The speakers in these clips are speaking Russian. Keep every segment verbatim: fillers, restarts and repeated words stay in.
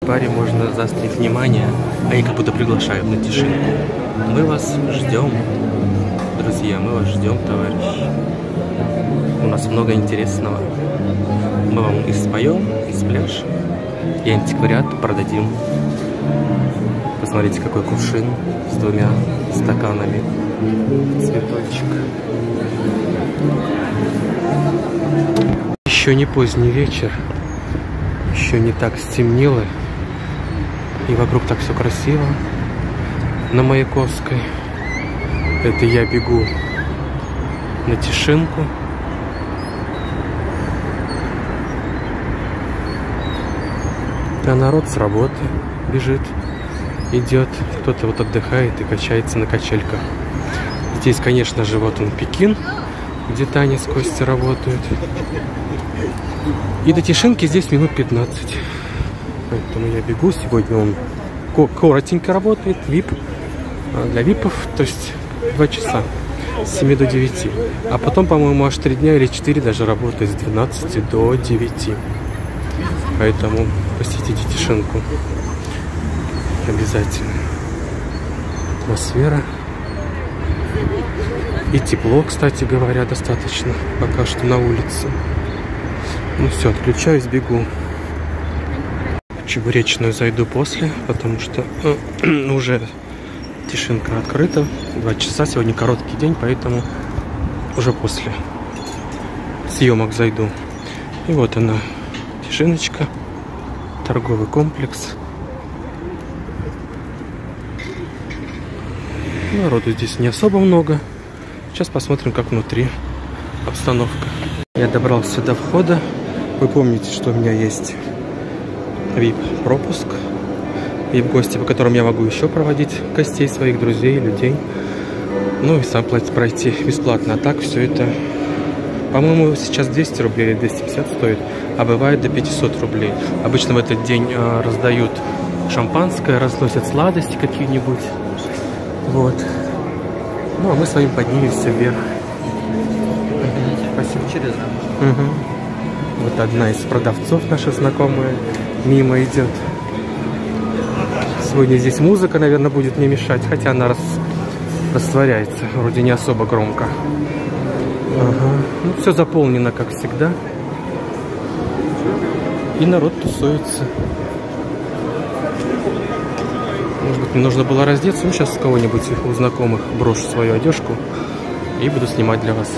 Паре можно заострить внимание, они как будто приглашают на тишину. Мы вас ждем, друзья, мы вас ждем, товарищи. У нас много интересного. Мы вам и споем, и спляшем, и антиквариат продадим. Посмотрите, какой кувшин с двумя стаканами. Цветочек. Еще не поздний вечер. Еще не так стемнело. И вокруг так все красиво. На Маяковской. Это я бегу на Тишинку. А народ с работы бежит, идет. Кто-то вот отдыхает и качается на качельках. Здесь, конечно же, вот он Пекин, где Таня с Костей работают. И до Тишинки здесь минут пятнадцать. Поэтому я бегу. Сегодня он коротенько работает, вип. Для випов, то есть два часа. С семи до девяти. А потом, по-моему, аж три дня или четыре даже работает с двенадцати до девяти. Поэтому посетите Тишинку. Обязательно. Атмосфера. И тепло, кстати говоря, достаточно. Пока что на улице. Ну все, отключаюсь, бегу. В Чебуречную зайду после, потому что э, уже Тишинка открыта. Два часа, сегодня короткий день, поэтому уже после съемок зайду. И вот она, Тишиночка, торговый комплекс. Народу здесь не особо много. Сейчас посмотрим, как внутри обстановка. Я добрался до входа. Вы помните, что у меня есть вип-пропуск. вип-гости, по которым я могу еще проводить гостей, своих друзей, людей. Ну и сам платить пройти бесплатно. А так все это, по-моему, сейчас двести рублей или двести пятьдесят стоит, а бывает до пятисот рублей. Обычно в этот день э, раздают шампанское, разносят сладости какие-нибудь. Вот. Ну а мы с вами поднимемся вверх. Спасибо. Через угу. Вот одна из продавцов, наша знакомая, мимо идет. Сегодня здесь музыка, наверное, будет не мешать, хотя она рас... растворяется, вроде не особо громко. Ага. Ну, все заполнено, как всегда. И народ тусуется. Может быть, мне нужно было раздеться. Ну, сейчас с кого-нибудь у знакомых брошу свою одежку и буду снимать для вас.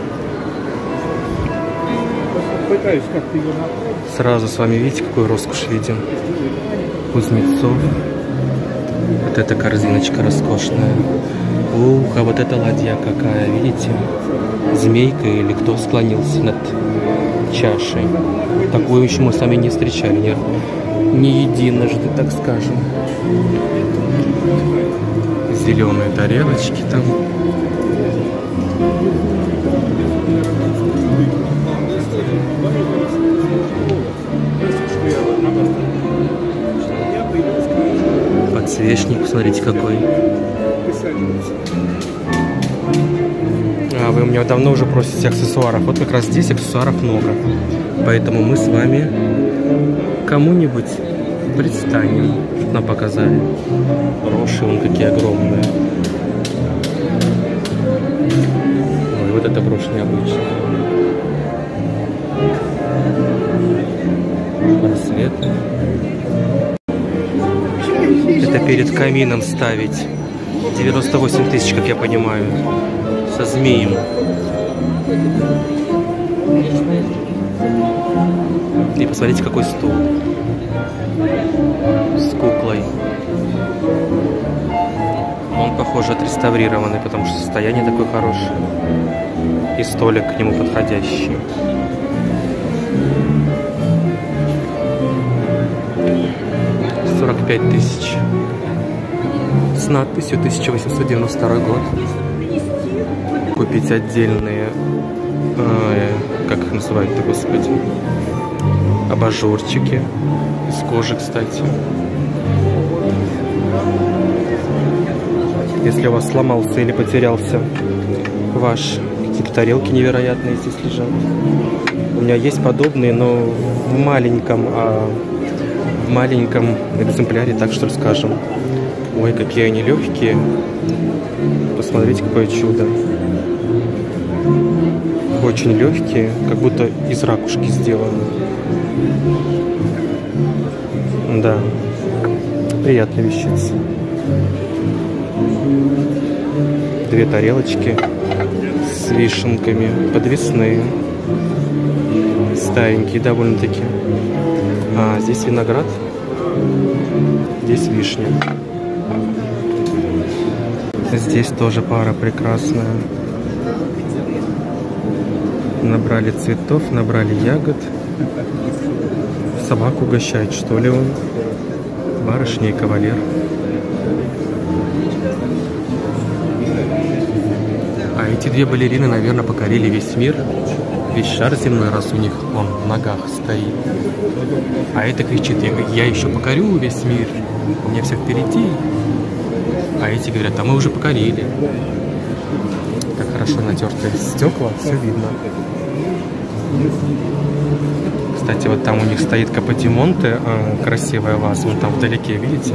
Сразу с вами видите, какую роскошь видим. Кузнецов. Вот эта корзиночка роскошная. Ух, а вот эта ладья какая, видите? Змейка или кто склонился над чашей. Такую еще мы сами не встречали, не, не единожды, так скажем. Зеленые тарелочки там. Подсвечник, смотрите какой. А вы у меня давно уже просите аксессуаров. Вот как раз здесь аксессуаров много. Поэтому мы с вами кому-нибудь предстанем. Нам показали. Броши, вон какие огромные. Ой, вот это брошь необычная. Браслеты. Это перед камином ставить. девяносто восемь тысяч, как я понимаю. Со змеем. И посмотрите, какой стол. С куклой. Он, похоже, отреставрированный, потому что состояние такое хорошее. И столик к нему подходящий. сорок пять тысяч. С надписью тысяча восемьсот девяносто второй год. Купить отдельные, э, как их называют-то, господи, абажурчики. Из кожи, кстати. Если у вас сломался или потерялся ваш, какие-то тарелки невероятные здесь лежат. У меня есть подобные, но в маленьком, а, в маленьком экземпляре, так что скажем. Ой, какие они легкие. Посмотрите, какое чудо. Очень легкие, как будто из ракушки сделаны. Да, приятная вещица. Две тарелочки с вишенками, подвесные, старенькие довольно-таки. А здесь виноград, здесь вишня. Здесь тоже пара прекрасная. Набрали цветов, набрали ягод. Собаку угощает, что ли, он? Барышня и кавалер. А эти две балерины, наверное, покорили весь мир. Весь шар земной, раз у них он в ногах стоит. А это кричит: я, я еще покорю весь мир, у меня все впереди. А эти говорят: а мы уже покорили. Как хорошо натерты стекла, все видно. Кстати, вот там у них стоит Каподимонте, э, красивая ваза, вон там вдалеке, видите?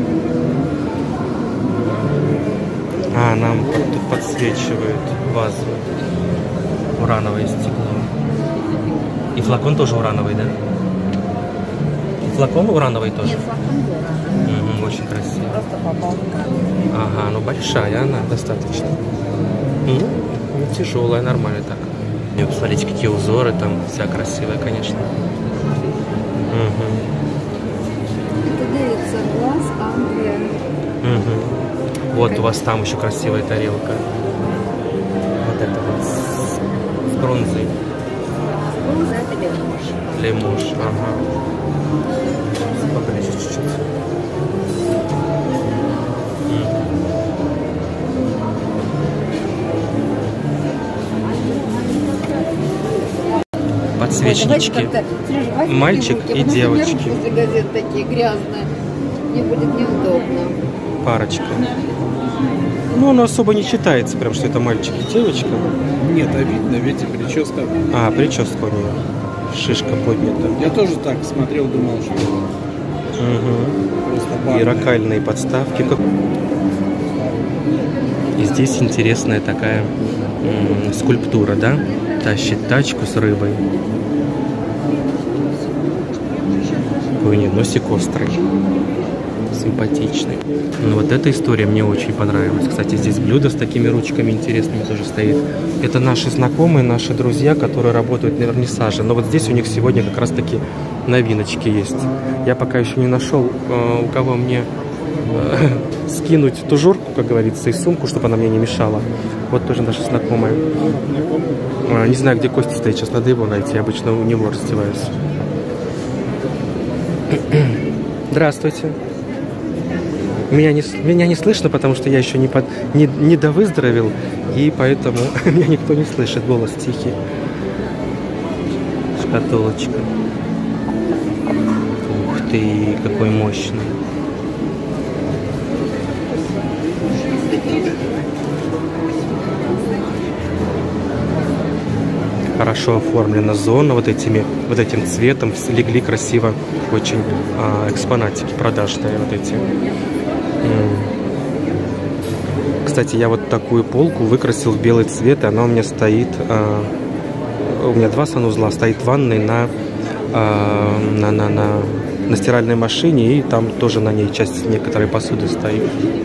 А, нам тут подсвечивают вазу. Урановое стекло. И флакон тоже урановый, да? И флакон урановый тоже? Нет, флакон урановый. Угу, очень красиво. Просто попал. Ага, ну большая она достаточно. Ну, не тяжелая, нормально так. И посмотрите, какие узоры там, вся красивая, конечно. Угу. Это дается глаз, Англия. Угу. Вот у вас там еще красивая тарелка. Вот это вот с, с бронзой. Бронза — это лемуш. Лемуш, ага. Поближе чуть-чуть. Подсвечнички. Мальчик и девочки. После газет такие грязные. Мне будет неудобно. Парочка. Ну, оно особо не читается, прям, что это мальчик и девочка. Нет, а видно, видите, прическа. А, прическа у нее. Шишка поднята. Я тоже так смотрел, думал, что угу. просто барная. И рокальные подставки. И здесь интересная такая м, скульптура, да? Тащит тачку с рыбой. Какой у нее носик острый. Симпатичный. Ну, вот эта история мне очень понравилась. Кстати, здесь блюдо с такими ручками интересными тоже стоит. Это наши знакомые, наши друзья, которые работают на вернисаже. Но вот здесь у них сегодня как раз таки новиночки есть. Я пока еще не нашел, у кого мне скинуть тужурку, как говорится, и сумку, чтобы она мне не мешала. Вот тоже наши знакомые. Не знаю, где Костя стоит, сейчас надо его найти. Я обычно у него раздеваюсь. Здравствуйте. Меня не, меня не слышно, потому что я еще не, под, не, не довыздоровел, и поэтому меня никто не слышит. Голос тихий. Шкатулочка. Ух ты, какой мощный. Хорошо оформлена зона вот этими, вот этим цветом, легли красиво очень а, экспонатики продажные вот эти. Кстати, я вот такую полку выкрасил в белый цвет, и она у меня стоит, а, у меня два санузла, стоит в ванной на, а, на, на, на, на стиральной машине, и там тоже на ней часть некоторой посуды стоит.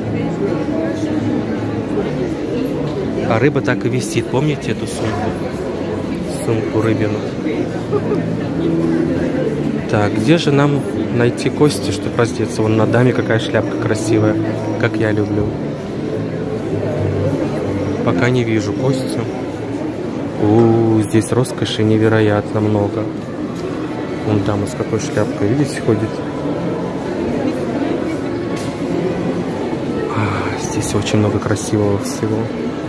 А рыба так и висит, помните эту сумку? Сумку рыбину. Так, где же нам найти Кости, чтобы раздеться? Вон на даме какая шляпка красивая, как я люблю. Пока не вижу Костю. У, здесь роскоши невероятно много. Вон дама с какой шляпкой, видите, ходит. А, здесь очень много красивого всего.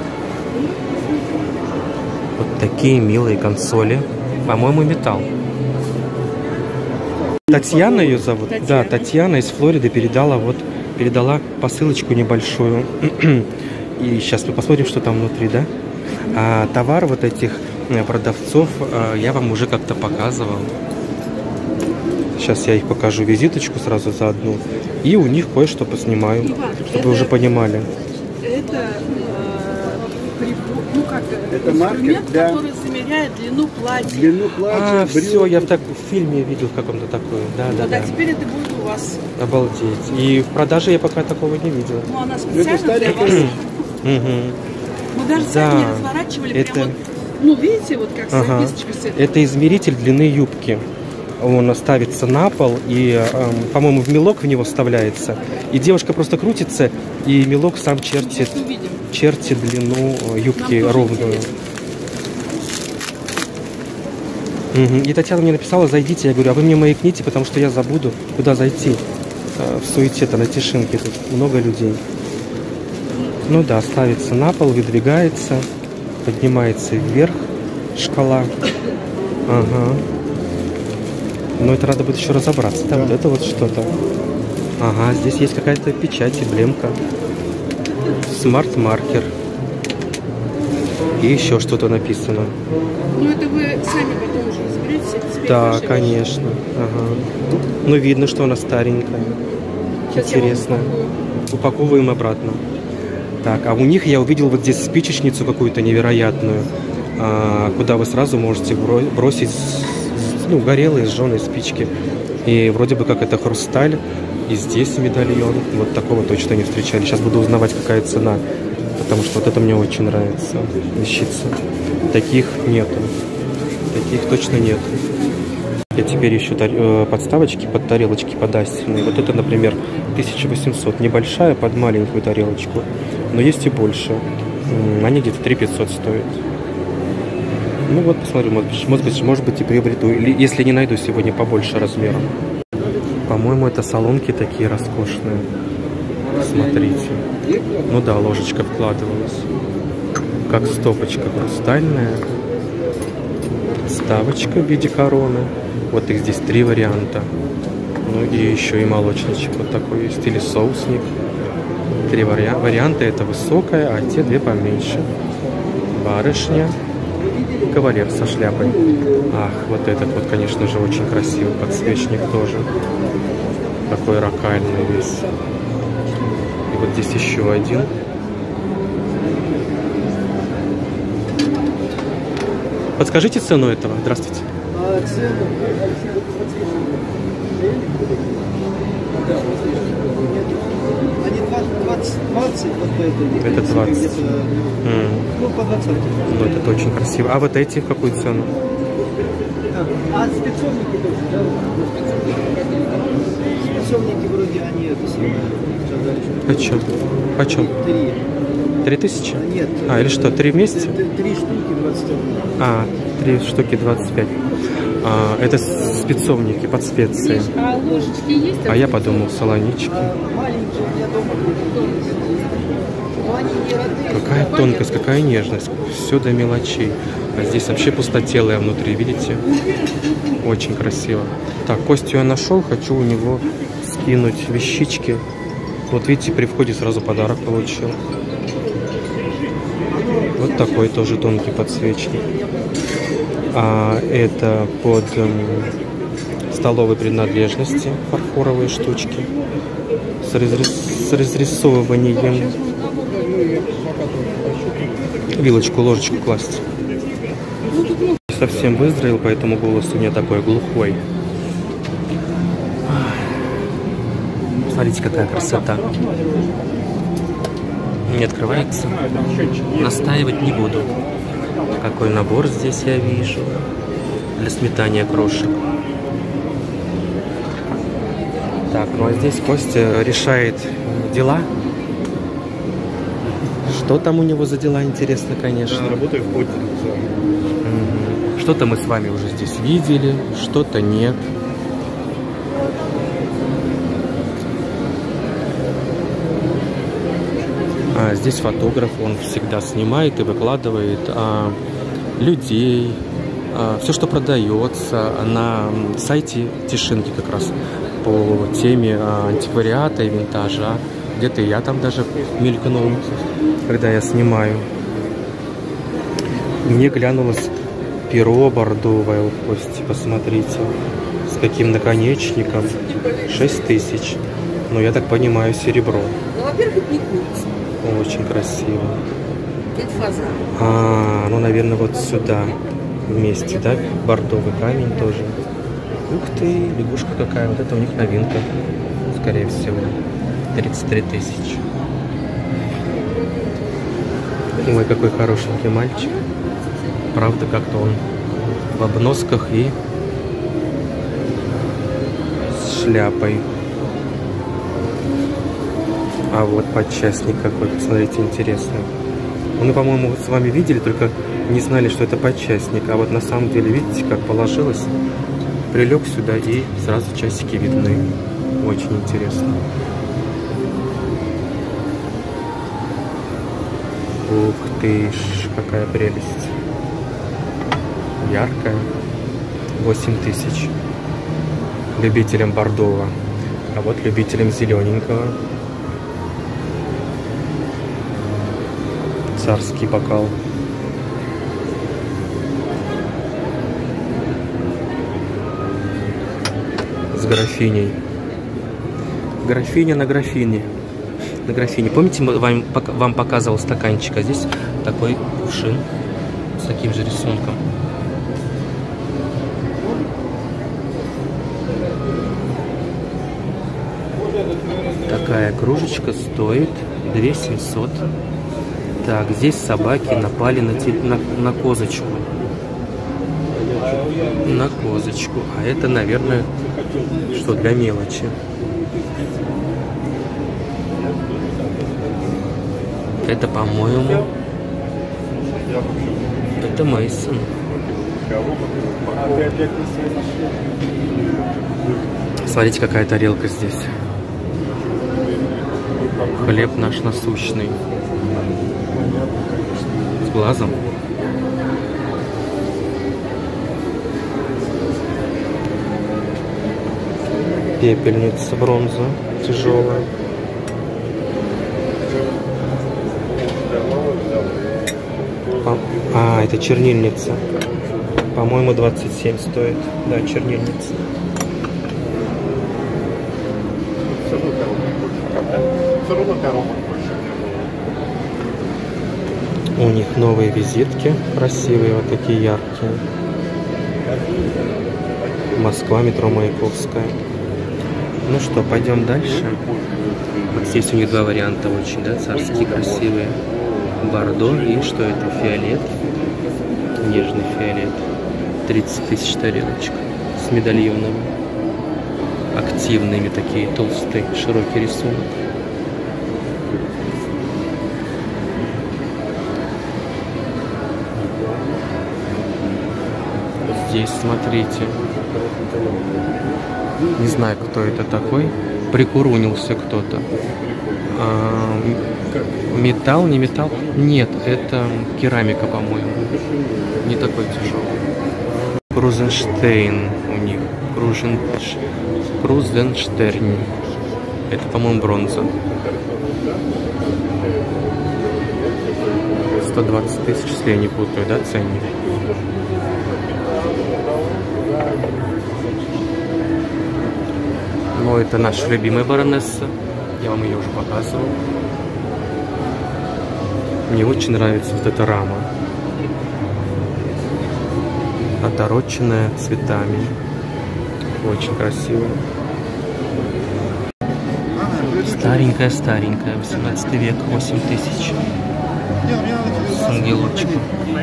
Вот такие милые консоли. По-моему, металл. Татьяна ее зовут? Татьяна. Да, Татьяна из Флориды передала, вот, передала посылочку небольшую. И сейчас мы посмотрим, что там внутри, да? А товар вот этих продавцов я вам уже как-то показывал. Сейчас я их покажу, визиточку сразу заодно. И у них кое-что поснимаю, чтобы вы уже понимали. Это, э, прибор, ну как, Это инструмент, маркер для- который замеряет длину платья. Длину платья, А, брюки. все, я в, так, в фильме видел в каком-то такое. Да, да, Вот, да. а теперь это будет у вас. Обалдеть. И в продаже я пока такого не видел. Ну, она Это специально для старенькая вас. вещь. Мгм. Мы даже Да. сами разворачивали, Это- прям вот, ну, видите, вот как Ага. записочка с этой. Это измеритель длины юбки. Он ставится на пол, и, эм, по-моему, в мелок в него вставляется. И девушка просто крутится, и мелок сам чертит, Сейчас увидим. чертит длину э, юбки Нам тоже ровную. интересно. Мгм. И Татьяна мне написала, зайдите. Я говорю, а вы мне маякните, потому что я забуду, куда зайти. Э, В суете-то, на тишинке, тут много людей. Ну да, ставится на пол, выдвигается, поднимается вверх шкала. Ага. Но это надо будет еще разобраться. Да, вот это вот что-то. Ага, здесь есть какая-то печать, эмблемка. Смарт-маркер. И еще что-то написано. Ну, это вы сами потом уже разберетесь. это теперь Да, ваши конечно. Ага. Ну, видно, что она старенькая. Сейчас я вам Интересно. упакую. Упаковываем обратно. Так, а у них я увидел вот здесь спичечницу какую-то невероятную, а, куда вы сразу можете бро- бросить с- с- ну, горелые, сжженные спички. И вроде бы как это хрусталь. И здесь медальон. Вот такого точно не встречали. Сейчас буду узнавать, какая цена. Потому что вот это мне очень нравится. Вещица. Таких нету. Таких точно нету. Я теперь ищу тар- э, подставочки под тарелочки под асельные. Вот это, например, тысяча восемьсот. Небольшая под маленькую тарелочку. Но есть и больше. М, Они где-то три тысячи пятьсот стоят. Ну вот, посмотрю, может быть, может быть, может быть и приобрету. Или если не найду сегодня побольше размером. По-моему, это солонки такие роскошные. Смотрите. Ну да, ложечка вкладывалась. Как стопочка хрустальная. Ставочка в виде короны. Вот их здесь три варианта. Ну и еще и молочничек вот такой есть. Или соусник. Три вариа- варианта. Это высокая, а те две поменьше. Барышня. Кавалер со шляпой. Ах, вот этот вот, конечно же, очень красивый подсвечник тоже. Такой ракальный весь. И вот здесь еще один. Подскажите цену этого. Здравствуйте. А цену? Они двадцать, двадцать вот по этой. Это двадцать. Где-то, М, ну, по двадцать. Ну, это очень красиво. А вот эти в какую цену? Так, а спецовники тоже, да? Спецовники вроде они это самое. сказали, что Почем? Почем? Три. Три тысячи? А, нет. А, или что, три вместе? Т- т- Три штуки двадцать рублей. А, три штуки двадцать пять. А, это спецовники под специи. А ложечки есть? А я подумал, солонички. А маленькие у меня дома Но они не родные. Какая тонкость, какая нежность. Все до мелочей. А здесь вообще пустотелая внутри, видите? Очень красиво. Так, Костю я нашел, хочу у него скинуть вещички. Вот видите, при входе сразу подарок получил. Вот такой тоже тонкий подсвечник. А это под эм, столовые принадлежности, фарфоровые штучки. С, разрис- с разрисовыванием. Вилочку, ложечку класть. Совсем выздоровел, поэтому голос у меня такой глухой. Смотрите, какая красота. Не открывается. Настаивать не буду. Какой набор здесь я вижу. Для сметания крошек. Так, ну а здесь Костя решает дела. Что там у него за дела, интересно, конечно. Работаю в поте. Мгм. Что-то мы с вами уже здесь видели, что-то нет. А здесь фотограф, он всегда снимает и выкладывает а, людей, а, все, что продается на сайте Тишинки как раз по теме а, антиквариата и винтажа. Где-то я там даже мелькнул, когда я снимаю. Мне глянулось перо бордовое у Кости, посмотрите. с таким наконечником. шесть тысяч. Ну, я так понимаю, серебро. Ну, во-первых, это не курица. Очень красиво. Это фазан. А, ну, наверное, вот сюда вместе, да? Бордовый камень тоже. Ух ты, лягушка какая. Вот это у них новинка, скорее всего. тридцать три тысячи. Ой, какой хорошенький мальчик. Правда, как-то он в обносках и с шляпой. А вот подчастник какой, посмотрите, интересный. Мы, по-моему, вот с вами видели, только не знали, что это подчастник. А вот на самом деле, видите, как положилось. Прилег сюда и сразу часики видны. Очень интересно. Ух ты ж, какая прелесть. Яркая. восемь тысяч. Любителям бордового. А вот любителям зелененького. Царский бокал. С графиней. Графиня на графине. На графине. Помните, вам, вам показывал стаканчик, а здесь такой кувшин с таким же рисунком. Такая кружечка стоит две тысячи семьсот. Так, здесь собаки напали на, те, на, на козочку. На козочку. А это, наверное, что для мелочи. Это, по-моему, это Мейсон. Смотрите, какая тарелка здесь. Хлеб наш насущный. С глазом. Пепельница, бронза, тяжелая. А, это чернильница. По-моему, двадцать семь стоит. Да, чернильница. У них новые визитки. Красивые, вот такие яркие. Москва, метро Маяковская. Ну что, пойдем дальше. Вот здесь у них два варианта очень, да, царские, красивые. Бордо и что это? Фиолет. Нежный фиолет. тридцать тысяч тарелочек. С медальонами. Активными такие, толстые, широкий рисунок. Здесь, смотрите. Не знаю, кто это такой. Прикурунился кто-то. А, металл, не металл? Нет, это керамика, по-моему. Не такой тяжелый. Крузенштейн у них. Крузен... Крузенштерн. Это, по-моему, бронза. сто двадцать тысяч, если я не путаю, да, ценник? Ну, это наша любимая баронесса. Я вам ее уже показывал. Мне очень нравится вот эта рама. Отороченная цветами. Очень красиво. Старенькая-старенькая. восемнадцатый век. восемь тысяч. С ангелочком.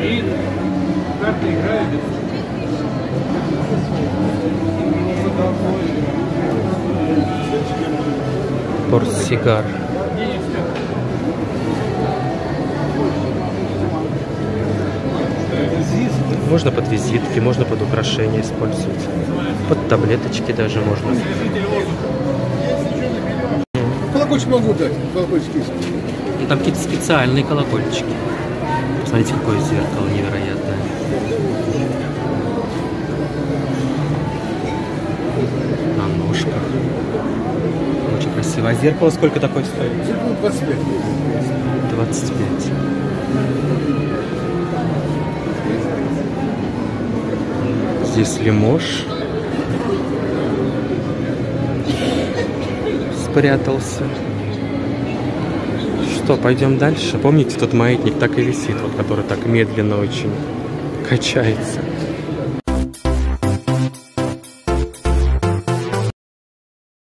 Портсигар. Можно под визитки, можно под украшения использовать. Под таблеточки даже можно. Колокольчик могу дать. Колокольчики. Ну, там какие-то специальные колокольчики. Посмотрите, какое зеркало невероятное. На ножках. Очень красиво. А зеркало сколько такое стоит? двадцать пять. двадцать пять. Здесь Лимож. спрятался. Что, пойдем дальше? Помните, тот маятник так и висит, вот, который так медленно очень качается.